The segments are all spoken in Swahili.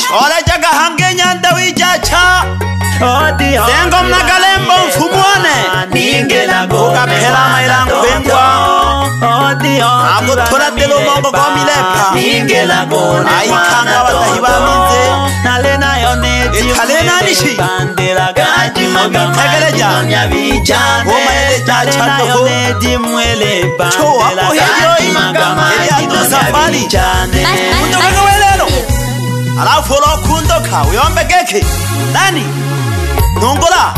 Ole jaga hange nyanda wijacha Sengo mnagalembo mfumuane Ningela Uka pela mailangu bengwa Ako tora delo mongo kwa milepa Ningela gona Aikanga watahiba minze Nalena yone Etalena nishi Bandela gaji Tegeleja Goma ele jacha toho Chowa ohiyoi Eliatu safari Kundoka welelo Alafu lo kundoka Uyombe geke Nani Nongola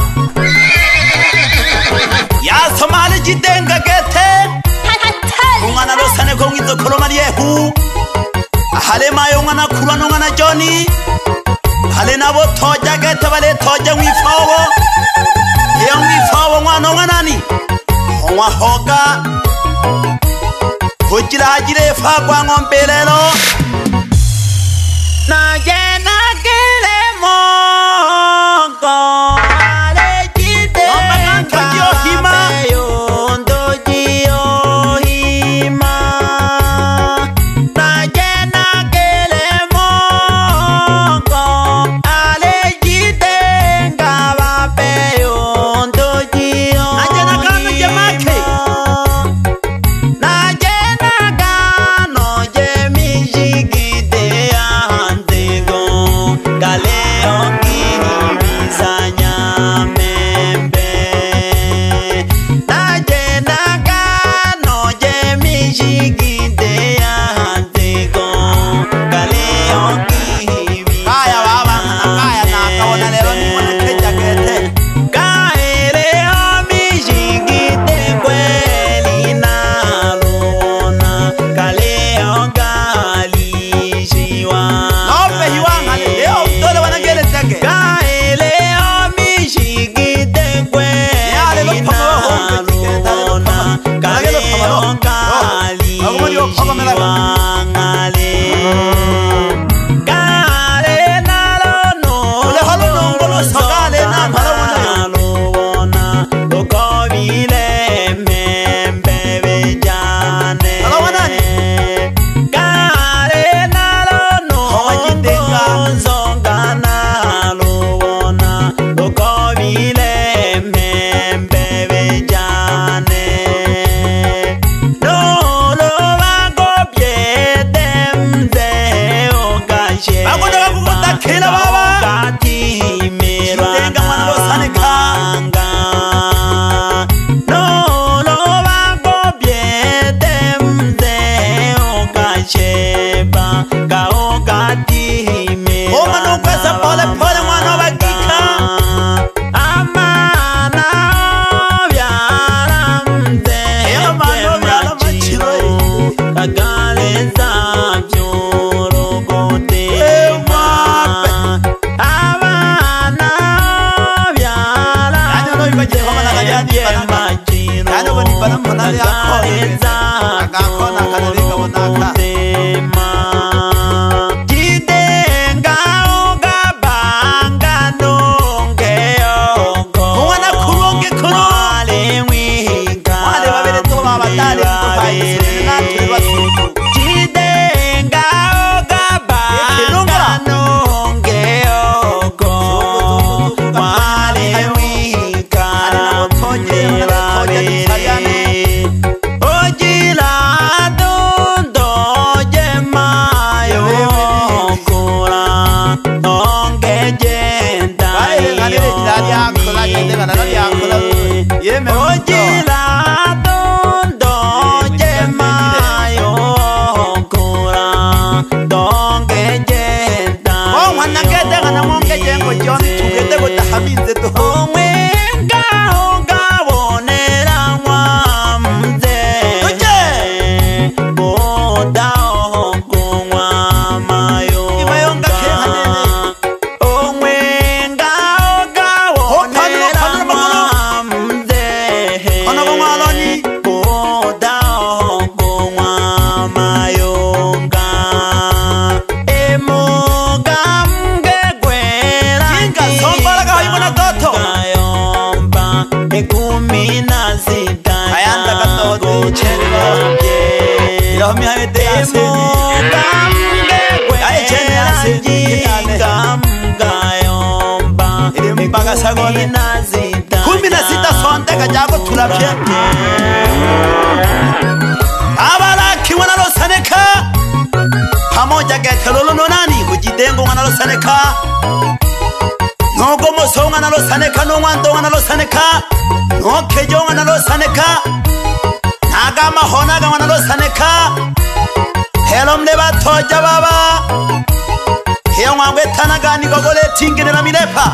Ya somali jitenga gete Ungana losane kongizo kolomari yehu Hale mayo ngana kura nongana Johnny Hale nabo toja gete wale toja mwifawo Iyo mwifawo ngwana nganani Hongwa hoka Hujira hajire fagwa ngombelelo Na jena kile mongo Kasagone 16 sondeka jako tulapye abalaki wana losaneka pamoja getelolo nonani kujidengo wana losaneka nogo mosonga na losaneka no mwando wana losaneka no kejo wana losaneka naga mahona ga wana losaneka helo mle batoja baba hiyo mwangwe tanaga ni gogole tingine na milepa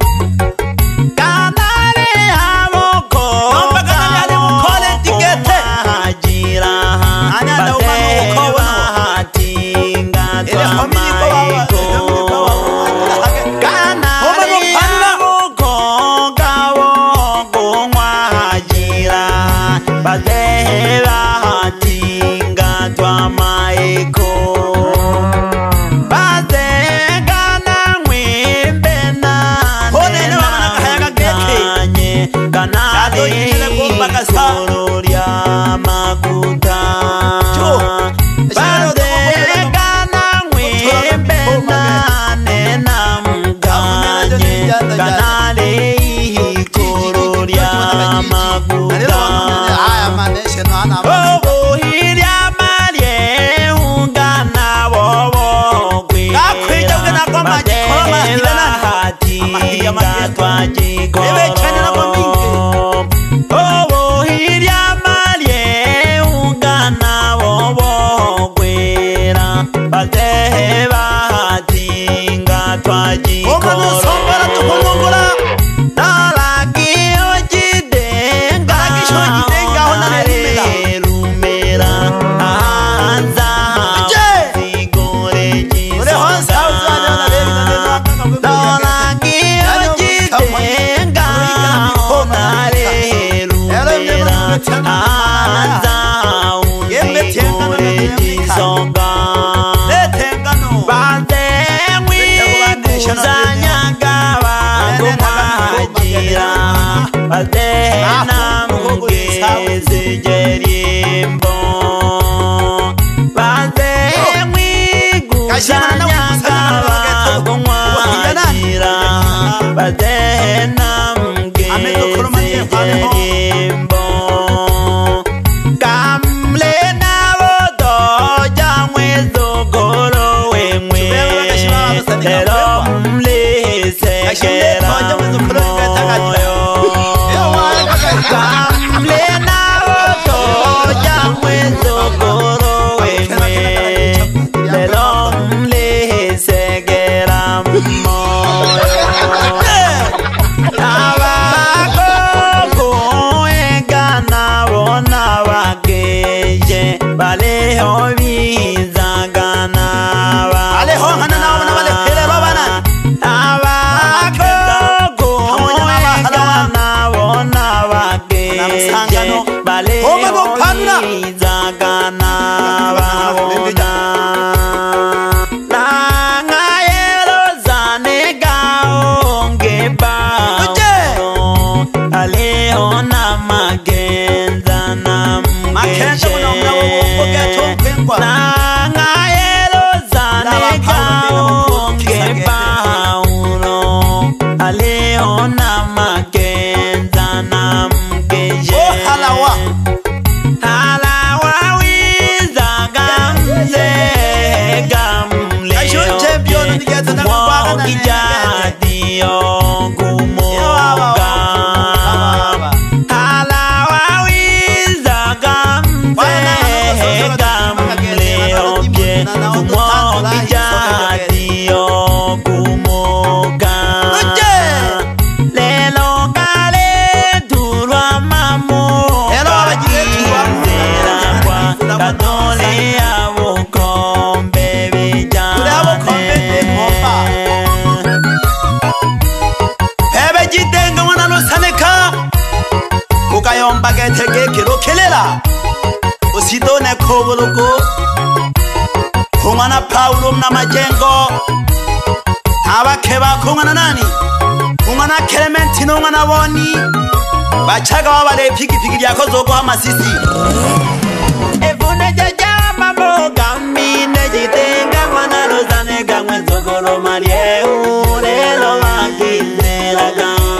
Usidone kobuluko Kungana Paulo na majengo Abake bakungana nani Kungana Clementino ngana woni Bachaga wabale piki piki lyako zoko hamasisi Evune jaja mambo gamine jitenga Mwana rozane gamwe zogolo malie Urelo wakizela gamwe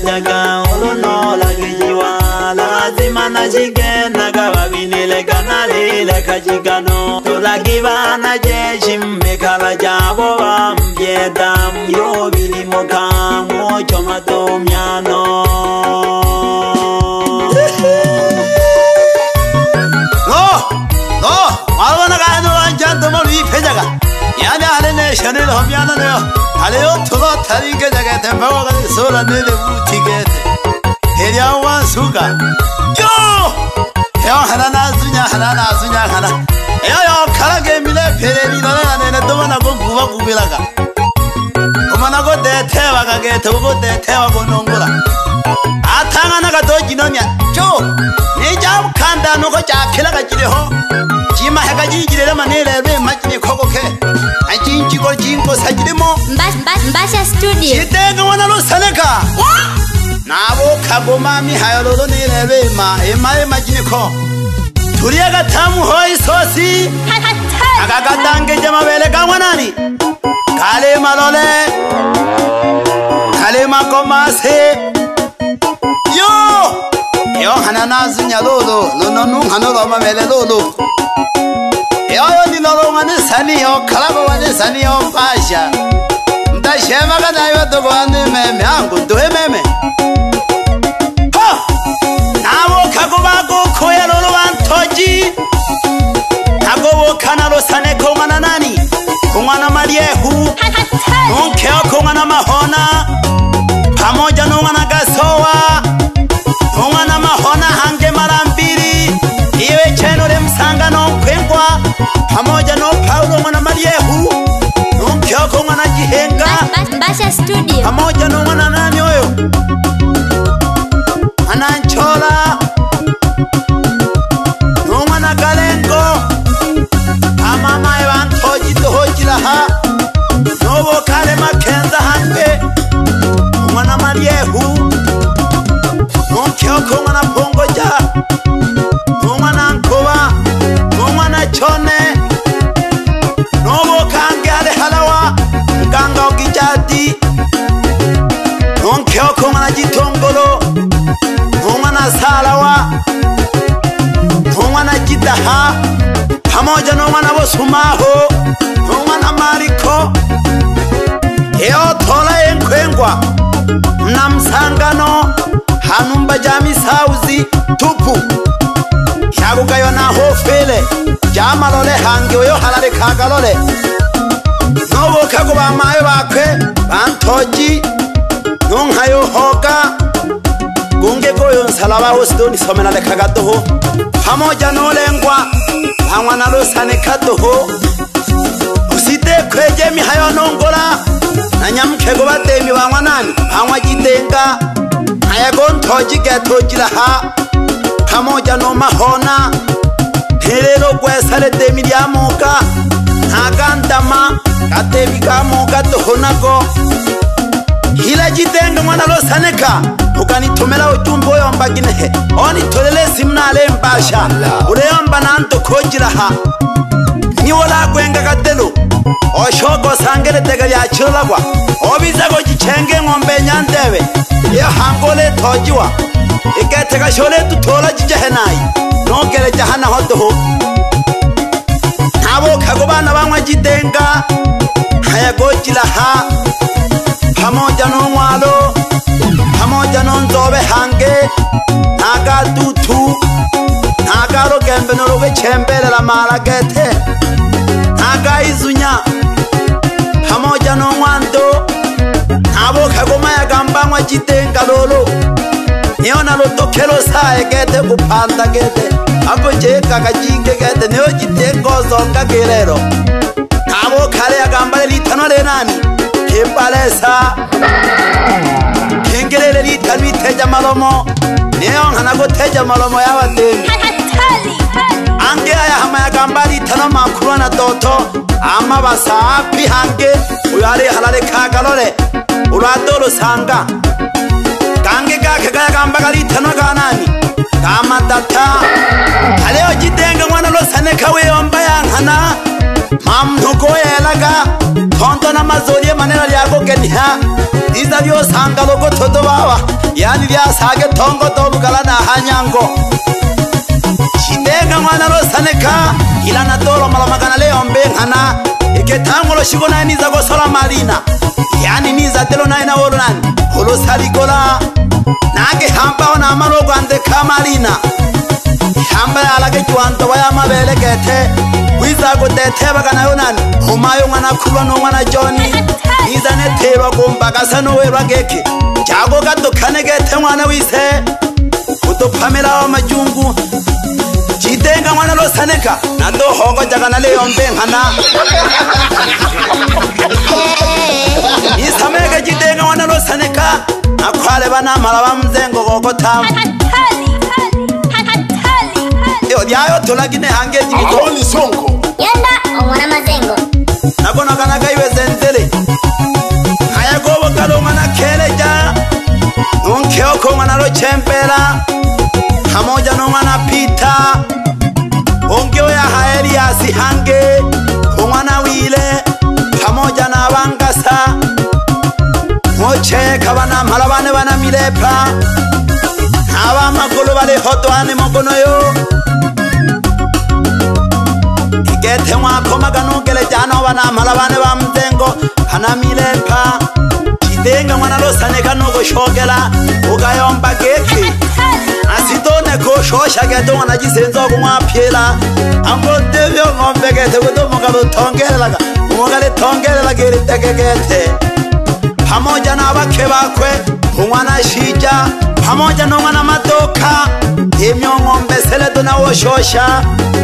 jaga olono lagiwa lazima na jigena gabinile kanalile kajigano tulagiva na jeshi mekala jabo bambieda yo bilimo kamo chomato myano 말wana 가는 완전 머리 패자가 야내 안에 셔를 하면은 달려 터가 타리게 자게 템바가 소라 내려 부티게 해려와 수가 요 하나 나수냐 하나 요 가라게 밀에 페레니 너네 안에 또만하고 구바구비라가 그만하고 대태와가게 더고 대태와고 농구라 아탕 하나가 더 지너냐 쪼내 잡 간다 놓고 잡히라가 지레호 지마 해가지 지레라만 내래 맞지니 코고케 아이 진지고 진고 사지리 뭐 Mbasha Studio 이때가 원하러 사네가 나보 가고 마미 하여로도 내래 마에 맞지니 코 두리아가 탐 호이 소시 아가가 당게 자마 벨에 강원하니 갈레 말로레 갈레 마고 마세 요 하나 나스냐 로로 너는 하나로 마벨에 로로 요 니 너롱하는 산이요 칼라고하는 산이요 파샤 나 셰마가 나요 또 거는 매매 안군도 해매매 나무 가고 마고 코야로로 안 터지 가고 카나로 산에 공하나 나니 공하나 마리에후 농케어 공하나 마호나 파모자 농하나 가서와 농하나 마호나 한개 말한비리 이외 채널에 상가 농쾌과 파모자 농 파우롱하나 마리에후 농케어 공하나 지행가 Mbasha Studio 파모자 농하나 나뇨요 하난 초라 농하나 가랭고 아마마에 완 터지도 호지라하 노보 가레마 켄자 한배 농하나 마리에후 농켜 공하나 봉고자 농하나 안코와 농하나 촌네 노보 강게 아래 하라와 강가 오기자디 농켜 공하나 지통고로 농하나 살아와 농하나 지다하 파모자 농하나 보수마호 농하나 마리코 에어 토라엔 쾌과 남상가노 한움바자미 사우지 투푸 야구가요 나 호페레 자마로레 한교요 하나레 카가로레 노보카고 바마요 바쾌 반토지 농하요 호가 공개고요 살라바 호스도니 소메나레 카가토호 파모자 노랭과 방와나로 사네 카토호 우시테 쾌제미 하요 농고라 나냠 캐고바 때미 방와난 방와지텐가 하야곤 토지게 토지라하 파모자 노마호나 헤레로 괴사레 때미리아 모가 나간다마 가테비가 모가 토호나고 힐라지텐가 와나로 사네카 호가니 토메라 오줌보요 엄바기네 어니 토레레 심나레 엠바샤 우레 엄바난토 코지라하 니올라 괴nga 가텔로 오쇼고 상게레 때가 야치라고 오비자고 지챙게 몬베 냔데베 이 한골에 터지와 이게테가 쇼레 또 돌아지자 해나이 노게레 자하나 호도 나보 가고바 나방와지 땡가 하야고지라하 파모자 농와로 파모자 논도베 한게 나가 두투 나가로 겜베노로베 쳔베레라 마라게테 나가 이수냐 파모자 농완도 나보 가고마야 감방와 지텐가 로로 니오나로 토케로 사에게테 구판다게테 아고 제가가 징게게테 네오 지텐고 zon가게레로 나보 카레야 감바레 리타노레 나니 엠발레사 갱게레레 리타미 테자마로모 네옹 하나고 테자마로모 야와테 안게야 하마야 감바리 타노 마쿠라나 토토 아마바사 피한게 우야레 하라레 카가로레 우라도로 상가 강게가 그가 감바가리 타노 가나니 가마타타 알레오 지땡가 와나로 사네카웨 엄바양 하나 맘노고에라가 톤토나 마조리에 마네라 야고 겐냐 이자 lila lyo sanga loko todo baba yani lya sage tongo to bukala na hanyango Chitenga mwana lo saneka ila na tolo malamagana leo mbengana Iketango lo shigona niza gosola marina Yani niza telo na ina wolo nani Holo salikola Nage hamba wana amalogo ande kamarina Hamba ya alage juanto waya mabele gete Wiza go dete baga na yonani Humayo mwana kulwa no mwana Johnny Niza netewa kumbaga sano wewa geke Jago gato kane gete mwana wise Uto pamela wa majungu Chitenga mwana lo saneka Nando hongo jaga na leo mbengana Nisamege chitenga mwana lo saneka Nakwale bana malaba mzengo koko tamu Yo diayo tolagine hange jimiko Akoni sonko Yenda omwana mazengo Nakona kanaga iwe zenzele Haya gobo kalo mwana keleja Nunkeo ko mwana lo chempela Hamoja no mwana pita Ongeo ya haeri ya sihange Mwana wile Hamoja na wangasa Moche kabana malabane bana milepa Hawa makolo bale hoto ane mokono yo Igete mwako magano gele jano bana malabane ba mzengo Hana milepa Chitenga mwana lo saneka nuko shogela Ugayomba geke Asitone ko shosha geto mwana jisenzo kumwa piela Ambo devyo ngombe gete kuto mokalo tongele laga Mokale tongele laga iri teke gete Pamoja na wake bakwe Mwana shija Pamoja na mwana madoka Imyo ngombe seleto na woshosha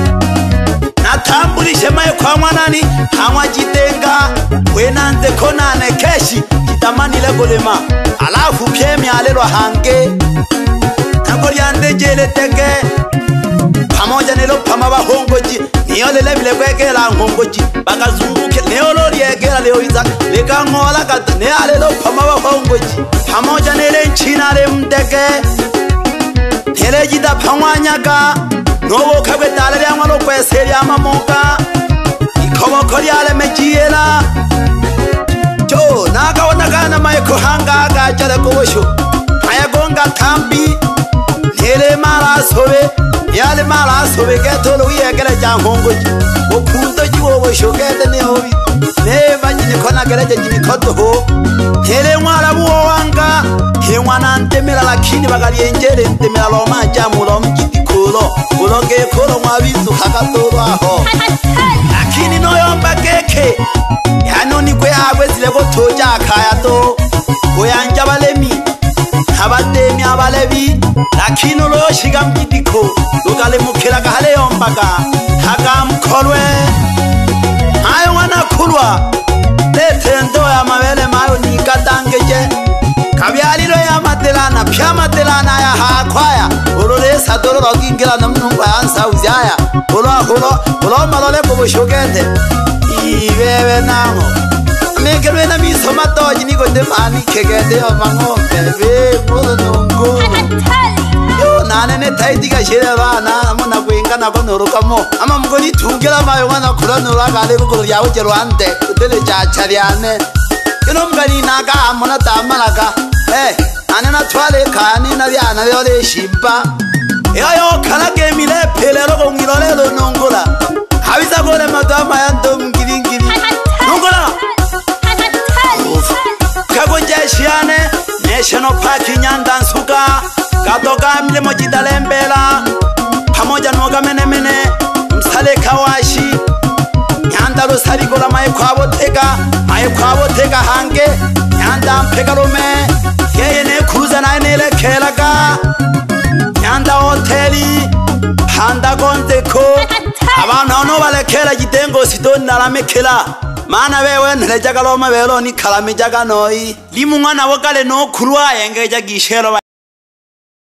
Natambulishe mayo kwa mwanani Hamwa jitenga Wenanze konane keshi Jitamani legolema Alafu piemi alelo hange Nagori ande jele teke Pamoja nilo pama wa hongoji Niyo lele vile kwekela hongoji Baka zunguke Neo lori egela leo izak Leka ngola kata Nea lelo pama wa hongoji Pamoja nile nchina le mteke Nele jita pangwanyaga Novo kabe tale ya mwalo kweseri ya mamoka Ikomo kori ale mejiela Jo Naka wanakana maiko hanga aga jale kowosho Haya gonga tambi Nele mara sobe Yale mara sobe Geto lo uye gele jangongoji Okundo jiwo wosho Gete ne hobi Neva jini kona geleje jini koto ho Nele mwala uo wanga He mwana ntemela lakini Bagali enjele ntemela loma jamu mjiti kulo Uloge kulo mwabizu kakatoro aho Lakini noyomba keke Yano ni kwe agwe zile gotoja kaya to Uyanja balemi Abademi abalebi Lakini ulo shiga mjitiko Lugale mukela kahale yombaga Haga mkolwe Hayo wana kulwa Lete ndo ya mawele mayo ni katangeje Kabialilo ya matelana Pia matelana ya hakwaya Ulo lesa dolo logingila na mnungwa ya ansa uziaya Ulo malole kubushugete Iwewe nango Mekelwe na miso matoji niko demani kegete ya mangombe Mulo nungu Yo nane taitiga shire bana Muna kuinga na konoruka mo Ama mgoni tungela mayo wana kula nuraga Ale kukulu ya uche rwande Utele chachariane Kino mgani naga amona tamalaka Ane na tuwale kani na diana Leole shimpa Yo kalage mile pele Loko ngilole lo nungula Habisa kone matama ya ndo mgilingili Nungula Kagonjeshiane National Park Nyanda Nsuka Katoka mlemo jidalembela Pamoja nuoga mene mene Msale kawashi Nyanda lo salikola mae kwa botega hange Nyanda mpega lume Yeye ne kuruza na enele kelaga Nyanda hoteli Handa konteko Abana ono balekela jitengo sidoni nalamekela Mana wewe nelejaga loma velo ni kalamijaga noi Limu ngana wakale no kuruwa yenge jagishelo